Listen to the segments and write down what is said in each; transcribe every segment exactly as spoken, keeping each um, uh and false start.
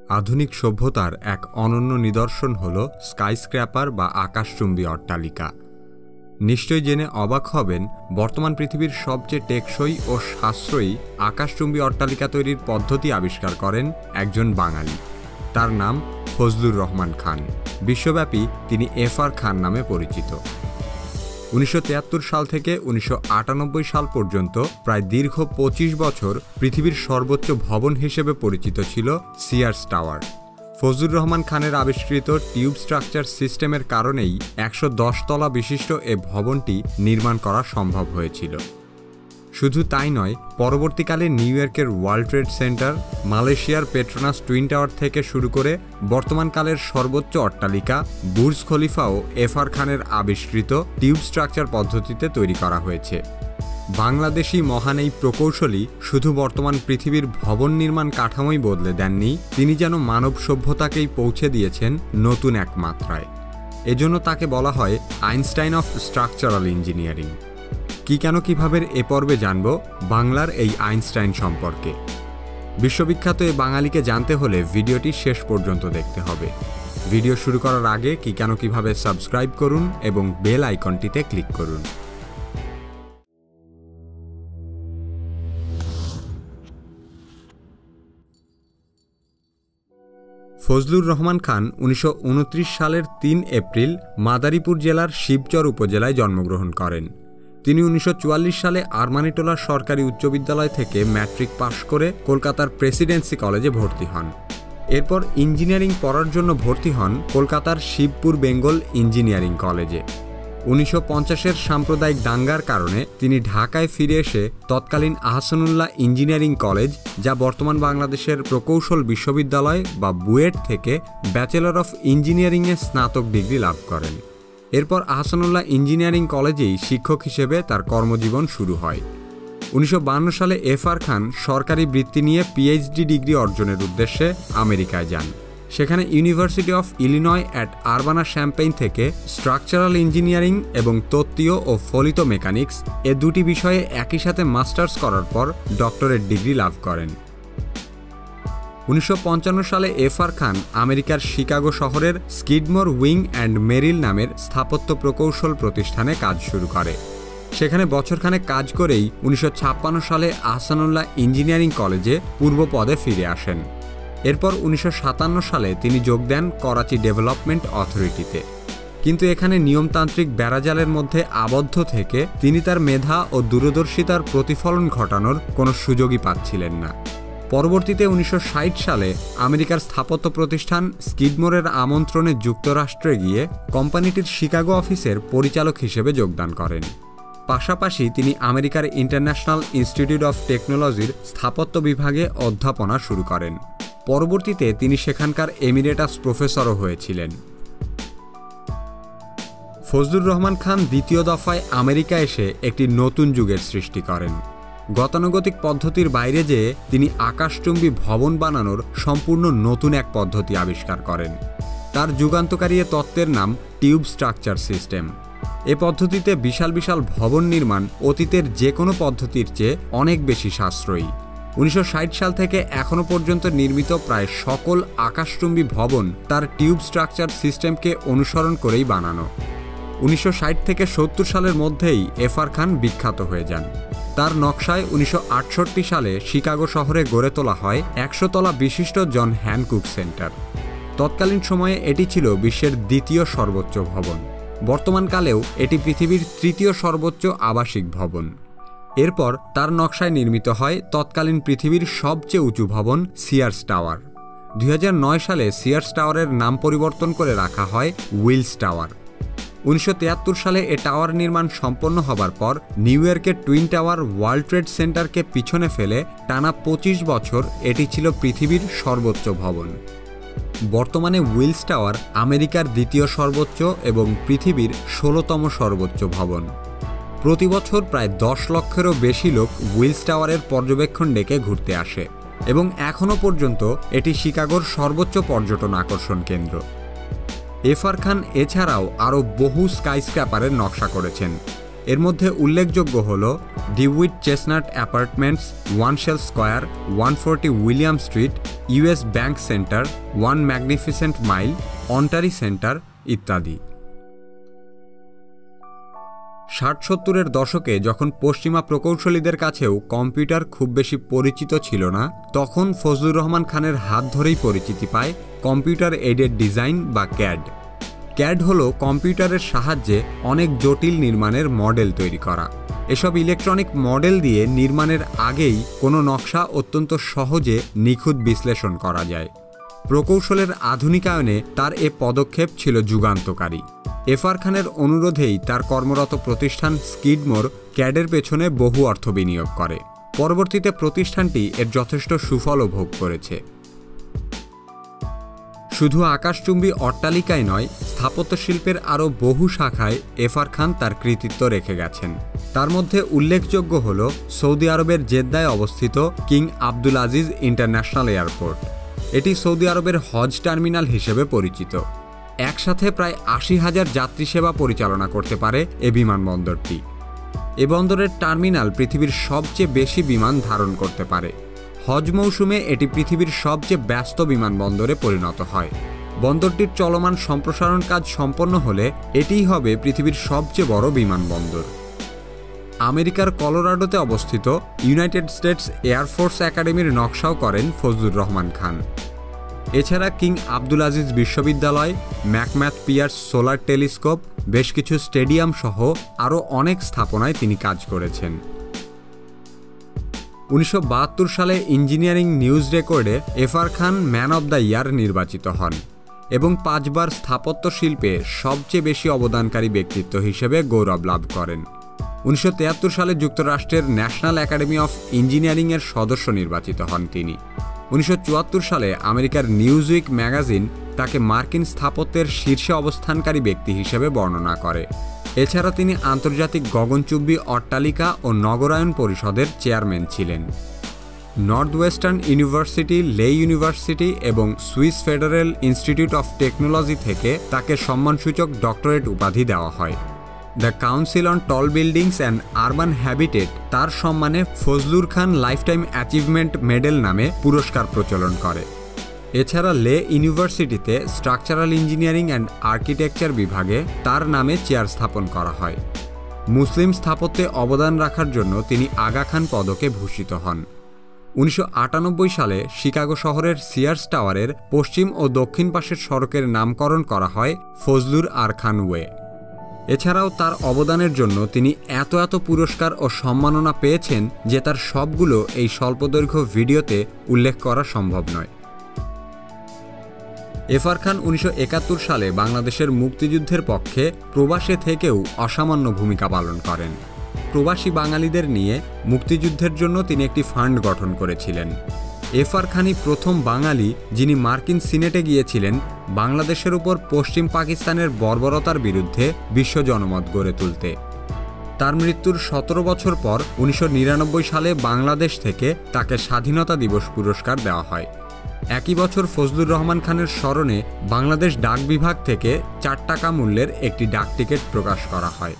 আধুনিক সভ্যতার এক অনন্য নিদর্শন হল স্কাইস্ক্র্যাপার বা আকাশচুম্বী অট্টালিকা। নিশ্চয়ই জেনে অবাক হবেন, বর্তমান পৃথিবীর সবচেয়ে টেকসই ও সাশ্রয়ী আকাশচুম্বী অট্টালিকা তৈরির পদ্ধতি আবিষ্কার করেন একজন বাঙালি। তার নাম ফজলুর রহমান খান। বিশ্বব্যাপী তিনি এফ আর খান নামে পরিচিত। উনিশশো তিয়াত্তর সাল থেকে উনিশশো আটানব্বই সাল পর্যন্ত প্রায় দীর্ঘ পঁচিশ বছর পৃথিবীর সর্বোচ্চ ভবন হিসেবে পরিচিত ছিল সিয়ার্স টাওয়ার। ফজলুর রহমান খানের আবিষ্কৃত টিউব স্ট্রাকচার সিস্টেমের কারণেই একশো দশ তলা বিশিষ্ট এ ভবনটি নির্মাণ করা সম্ভব হয়েছিল। শুধু তাই নয়, পরবর্তীকালে নিউ ইয়র্কের ওয়ার্ল্ড ট্রেড সেন্টার, মালয়েশিয়ার পেট্রোনাস টুইন টাওয়ার থেকে শুরু করে বর্তমানকালের সর্বোচ্চ অট্টালিকা বুর্জ খলিফাও এফ আর খানের আবিষ্কৃত টিউব স্ট্রাকচার পদ্ধতিতে তৈরি করা হয়েছে। বাংলাদেশি মহান এই প্রকৌশলী শুধু বর্তমান পৃথিবীর ভবন নির্মাণ কাঠামোই বদলে দেননি, তিনি যেন মানব সভ্যতাকেই পৌঁছে দিয়েছেন নতুন এক মাত্রায়। এজন্য তাকে বলা হয় আইনস্টাইন অফ স্ট্রাকচারাল ইঞ্জিনিয়ারিং। কি কেন কিভাবে এ পর্বে জানব বাংলার এই আইনস্টাইন সম্পর্কে। বিশ্ববিখ্যাত এই বাঙালিকে জানতে হলে ভিডিওটি শেষ পর্যন্ত দেখতে হবে। ভিডিও শুরু করার আগে কি কেন কিভাবে সাবস্ক্রাইব করুন এবং বেল আইকনটিতে ক্লিক করুন। ফজলুর রহমান খান উনিশশো উনত্রিশ সালের তিন এপ্রিল মাদারীপুর জেলার শিবচর উপজেলায় জন্মগ্রহণ করেন। তিনি উনিশশো চুয়াল্লিশ সালে আরমানিটোলা সরকারি উচ্চ বিদ্যালয় থেকে ম্যাট্রিক পাশ করে কলকাতার প্রেসিডেন্সি কলেজে ভর্তি হন। এরপর ইঞ্জিনিয়ারিং পড়ার জন্য ভর্তি হন কলকাতার শিবপুর বেঙ্গল ইঞ্জিনিয়ারিং কলেজে। উনিশশো পঞ্চাশের সাম্প্রদায়িক দাঙ্গার কারণে তিনি ঢাকায় ফিরে এসে তৎকালীন আহসানুল্লাহ ইঞ্জিনিয়ারিং কলেজ, যা বর্তমান বাংলাদেশের প্রকৌশল বিশ্ববিদ্যালয় বা বুয়েট থেকে ব্যাচেলর অফ ইঞ্জিনিয়ারিংয়ে স্নাতক ডিগ্রি লাভ করেন। এরপর আহসানুল্লাহ ইঞ্জিনিয়ারিং কলেজেই শিক্ষক হিসেবে তার কর্মজীবন শুরু হয়। উনিশশো বান্ন সালে এফ আর খান সরকারি বৃত্তি নিয়ে পিএইচডি ডিগ্রি অর্জনের উদ্দেশ্যে আমেরিকায় যান। সেখানে University of Illinois at Urbana Champaign থেকে স্ট্রাকচারাল ইঞ্জিনিয়ারিং এবং তত্ত্বীয় ও ফলিত মেকানিক্স এ দুটি বিষয়ে একই সাথে মাস্টার্স করার পর ডক্টরেট ডিগ্রি লাভ করেন। উনিশশো পঞ্চান্ন সালে এফ আর খান আমেরিকার শিকাগো শহরের স্কিডমোর উইং অ্যান্ড মেরিল নামের স্থাপত্য প্রকৌশল প্রতিষ্ঠানে কাজ শুরু করে। সেখানে বছরখানেক কাজ করেই উনিশশো ছাপ্পান্ন সালে আহসানুল্লাহ ইঞ্জিনিয়ারিং কলেজে পূর্ব পদে ফিরে আসেন। এরপর উনিশশো সাতান্ন সালে তিনি যোগ দেন করাচি ডেভেলপমেন্ট অথরিটিতে। কিন্তু এখানে নিয়মতান্ত্রিক বেড়াজালের মধ্যে আবদ্ধ থেকে তিনি তার মেধা ও দূরদর্শিতার প্রতিফলন ঘটানোর কোনো সুযোগই পাচ্ছিলেন না। পরবর্তীতে উনিশশো ষাট সালে আমেরিকার স্থাপত্য প্রতিষ্ঠান স্কিডমোরের আমন্ত্রণে যুক্তরাষ্ট্রে গিয়ে কোম্পানিটির শিকাগো অফিসের পরিচালক হিসেবে যোগদান করেন। পাশাপাশি তিনি আমেরিকার ইন্টারন্যাশনাল ইনস্টিটিউট অফ টেকনোলজির স্থাপত্য বিভাগে অধ্যাপনা শুরু করেন। পরবর্তীতে তিনি সেখানকার এমিরেটাস প্রফেসরও হয়েছিলেন। ফজলুর রহমান খান দ্বিতীয় দফায় আমেরিকা এসে একটি নতুন যুগের সৃষ্টি করেন। গতানুগতিক পদ্ধতির বাইরে যেয়ে তিনি আকাশচুম্বী ভবন বানানোর সম্পূর্ণ নতুন এক পদ্ধতি আবিষ্কার করেন। তার যুগান্তকারী এ তত্ত্বের নাম টিউব স্ট্রাকচার সিস্টেম। এ পদ্ধতিতে বিশাল বিশাল ভবন নির্মাণ অতীতের যে কোনো পদ্ধতির চেয়ে অনেক বেশি সাশ্রয়ী। উনিশশো ষাট সাল থেকে এখনও পর্যন্ত নির্মিত প্রায় সকল আকাশচুম্বী ভবন তার টিউব স্ট্রাকচার সিস্টেমকে অনুসরণ করেই বানানো। উনিশশো ষাট থেকে সত্তর সালের মধ্যেই এফ আর খান বিখ্যাত হয়ে যান। তার নকশায় উনিশশো আটষট্টি সালে শিকাগো শহরে গড়ে তোলা হয় একশো তলা বিশিষ্ট জন হ্যানকুক সেন্টার। তৎকালীন সময়ে এটি ছিল বিশ্বের দ্বিতীয় সর্বোচ্চ ভবন। বর্তমানকালেও এটি পৃথিবীর তৃতীয় সর্বোচ্চ আবাসিক ভবন। এরপর তার নকশায় নির্মিত হয় তৎকালীন পৃথিবীর সবচেয়ে উঁচু ভবন সিয়ার্স টাওয়ার। দুই হাজার নয় সালে সিয়ার্স টাওয়ারের নাম পরিবর্তন করে রাখা হয় উইলস টাওয়ার। উনিশশো তিয়াত্তর সালে এ টাওয়ার নির্মাণ সম্পন্ন হবার পর নিউ ইয়র্কের টুইন টাওয়ার ওয়ার্ল্ড ট্রেড সেন্টারকে পিছনে ফেলে টানা পঁচিশ বছর এটি ছিল পৃথিবীর সর্বোচ্চ ভবন। বর্তমানে উইলস টাওয়ার আমেরিকার দ্বিতীয় সর্বোচ্চ এবং পৃথিবীর ষোলোতম সর্বোচ্চ ভবন। প্রতি বছর প্রায় দশ লক্ষেরও বেশি লোক উইলস টাওয়ারের পর্যবেক্ষণ ডেকে ঘুরতে আসে এবং এখনও পর্যন্ত এটি শিকাগোর সর্বোচ্চ পর্যটন আকর্ষণ কেন্দ্র। এফ আর খান এছাড়াও আরও বহু স্কাইস্ক্র্যাপারের নকশা করেছেন। এর মধ্যে উল্লেখযোগ্য হল DeWitt Chestnut Apartments, One Shell Square, One forty William Street, US Bank Center, One Magnificent Mile, Onterie Center ইত্যাদি। ষাট সত্তরের দশকে যখন পশ্চিমা প্রকৌশলীদের কাছেও কম্পিউটার খুব বেশি পরিচিত ছিল না, তখন ফজলুর রহমান খানের হাত ধরেই পরিচিতি পায় কম্পিউটার এইডেড ডিজাইন বা ক্যাড। ক্যাড হলো কম্পিউটারের সাহায্যে অনেক জটিল নির্মাণের মডেল তৈরি করা। এসব ইলেকট্রনিক মডেল দিয়ে নির্মাণের আগেই কোনো নকশা অত্যন্ত সহজে নিখুঁত বিশ্লেষণ করা যায়। প্রকৌশলের আধুনিকায়নে তার এ পদক্ষেপ ছিল যুগান্তকারী। এফআর খানের অনুরোধেই তার কর্মরত প্রতিষ্ঠান স্কিডমোর ক্যাডের পেছনে বহু অর্থ বিনিয়োগ করে। পরবর্তীতে প্রতিষ্ঠানটি এর যথেষ্ট সুফলও ভোগ করেছে। শুধু আকাশচুম্বী অট্টালিকায় নয়, স্থাপত্য শিল্পের আরও বহু শাখায় এফআর খান তার কৃতিত্ব রেখে গেছেন। তার মধ্যে উল্লেখযোগ্য হল সৌদি আরবের জেদ্দায় অবস্থিত King Abdul Aziz International Airport. এটি সৌদি আরবের হজ টার্মিনাল হিসেবে পরিচিত। একসাথে প্রায় আশি হাজার যাত্রী সেবা পরিচালনা করতে পারে এ বিমানবন্দরটি। এ বন্দরের টার্মিনাল পৃথিবীর সবচেয়ে বেশি বিমান ধারণ করতে পারে। হজ মৌসুমে এটি পৃথিবীর সবচেয়ে ব্যস্ত বিমানবন্দরে পরিণত হয়। বন্দরটির চলমান সম্প্রসারণ কাজ সম্পন্ন হলে এটিই হবে পৃথিবীর সবচেয়ে বড় বিমানবন্দর। আমেরিকার কলোরাডোতে অবস্থিত ইউনাইটেড স্টেটস এয়ারফোর্স একাডেমির নকশাও করেন ফজলুর রহমান খান। এছাড়া কিং আবদুল আজিজ বিশ্ববিদ্যালয়, ম্যাকম্যাথ পিয়ার্স সোলার টেলিস্কোপ, বেশ কিছু স্টেডিয়াম সহ আরও অনেক স্থাপনায় তিনি কাজ করেছেন। উনিশশো বাহাত্তর সালে ইঞ্জিনিয়ারিং নিউজ রেকর্ডে FR Khan man of the year নির্বাচিত হন এবং পাঁচবার স্থাপত্য শিল্পে সবচেয়ে বেশি অবদানকারী ব্যক্তিত্ব হিসেবে গৌরব লাভ করেন। উনিশশো তিয়াত্তর সালে যুক্তরাষ্ট্রের ন্যাশনাল একাডেমি অফ ইঞ্জিনিয়ারিংয়ের সদস্য নির্বাচিত হন তিনি। উনিশশো চুয়াত্তর সালে আমেরিকার নিউজউইক ম্যাগাজিন তাকে মার্কিন স্থাপত্যের শীর্ষে অবস্থানকারী ব্যক্তি হিসেবে বর্ণনা করে। এছাড়া তিনি আন্তর্জাতিক গগনচুম্বী অট্টালিকা ও নগরায়ন পরিষদের চেয়ারম্যান ছিলেন। Northwestern University, Lehigh University এবং Swiss Federal Institute of Technology থেকে তাকে সম্মানসূচক ডক্টরেট উপাধি দেওয়া হয়। The Council on Tall Buildings and Urban Habitat তার সম্মানে Fazlur Khan lifetime achievement medal নামে পুরস্কার প্রচলন করে। এছাড়া লে ইউনিভার্সিটিতে স্ট্রাকচারাল ইঞ্জিনিয়ারিং অ্যান্ড আর্কিটেকচার বিভাগে তার নামে চেয়ার স্থাপন করা হয়। মুসলিম স্থাপত্যে অবদান রাখার জন্য তিনি আগা খান পদকে ভূষিত হন। উনিশশো আটানব্বই সালে শিকাগো শহরের সিয়ার্স টাওয়ারের পশ্চিম ও দক্ষিণ পাশের সড়কের নামকরণ করা হয় ফজলুর আর খান ওয়ে। এছাড়াও তার অবদানের জন্য তিনি এত এত পুরস্কার ও সম্মাননা পেয়েছেন যে তার সবগুলো এই স্বল্পদৈর্ঘ্য ভিডিওতে উল্লেখ করা সম্ভব নয়। এফআর খান উনিশশো একাত্তর সালে বাংলাদেশের মুক্তিযুদ্ধের পক্ষে প্রবাসে থেকেও অসামান্য ভূমিকা পালন করেন। প্রবাসী বাঙালিদের নিয়ে মুক্তিযুদ্ধের জন্য তিনি একটি ফান্ড গঠন করেছিলেন। এফআর খানই প্রথম বাঙালি যিনি মার্কিন সিনেটে গিয়েছিলেন বাংলাদেশের উপর পশ্চিম পাকিস্তানের বর্বরতার বিরুদ্ধে বিশ্ব জনমত গড়ে তুলতে। তার মৃত্যুর সতেরো বছর পর উনিশশো নিরানব্বই সালে বাংলাদেশ থেকে তাকে স্বাধীনতা দিবস পুরস্কার দেওয়া হয়। একই বছর ফজলুর রহমান খানের স্মরণে বাংলাদেশ ডাক বিভাগ থেকে চার টাকা মূল্যের একটি ডাক টিকিট প্রকাশ করা হয়।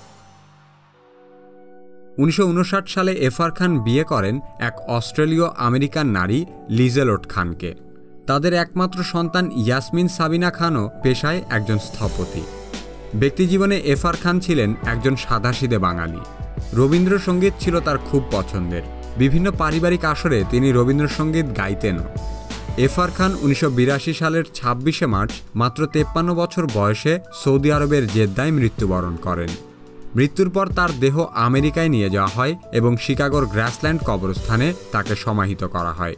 উনিশশো উনষাট সালে এফআর খান বিয়ে করেন এক অস্ট্রেলীয় আমেরিকান নারী লিজেলোট খানকে। তাদের একমাত্র সন্তান ইয়াসমিন সাবিনা খানও পেশায় একজন স্থপতি। ব্যক্তিজীবনে এফআর খান ছিলেন একজন সাদাসিধে বাঙালি। রবীন্দ্রসঙ্গীত ছিল তার খুব পছন্দের। বিভিন্ন পারিবারিক আসরে তিনি রবীন্দ্রসঙ্গীত গাইতেনও। এফআর খান উনিশশো বিরাশি সালের ছাব্বিশে মার্চ মাত্র তেপ্পান্ন বছর বয়সে সৌদি আরবের জেদ্দায় মৃত্যুবরণ করেন। মৃত্যুর পর তার দেহ আমেরিকায় নিয়ে যাওয়া হয় এবং শিকাগোর গ্রাসল্যান্ড কবরস্থানে তাকে সমাহিত করা হয়।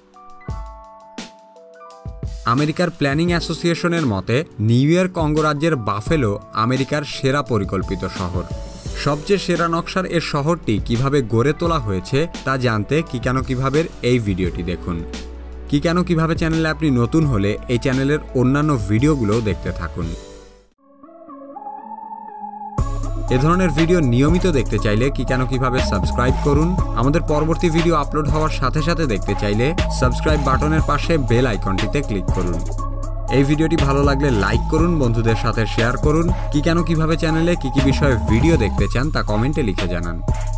আমেরিকার প্ল্যানিং অ্যাসোসিয়েশনের মতে নিউ ইয়র্ক অঙ্গরাজ্যের বাফেলো আমেরিকার সেরা পরিকল্পিত শহর। সবচেয়ে সেরা নকশার এ শহরটি কিভাবে গড়ে তোলা হয়েছে তা জানতে কি কেন কিভাবে এই ভিডিওটি দেখুন। কি কেন কিভাবে চ্যানেলে আপনি নতুন হলে এই চ্যানেলের অন্যান্য ভিডিওগুলো দেখতে থাকুন। এ ধরনের ভিডিও নিয়মিত দেখতে চাইলে কি কেন কিভাবে সাবস্ক্রাইব করুন। আমাদের পরবর্তী ভিডিও আপলোড হওয়ার সাথে সাথে দেখতে চাইলে সাবস্ক্রাইব বাটনের পাশে বেল আইকনটিতে ক্লিক করুন। এই ভিডিওটি ভালো লাগলে লাইক করুন, বন্ধুদের সাথে শেয়ার করুন। কি কেন কিভাবে চ্যানেলে কি কি বিষয়ে ভিডিও দেখতে চান তা কমেন্টে লিখে জানান।